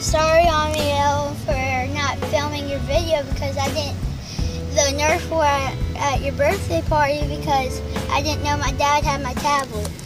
Sorry, Amiel, for not filming your video because the Nerf were at your birthday party because I didn't know my dad had my tablet.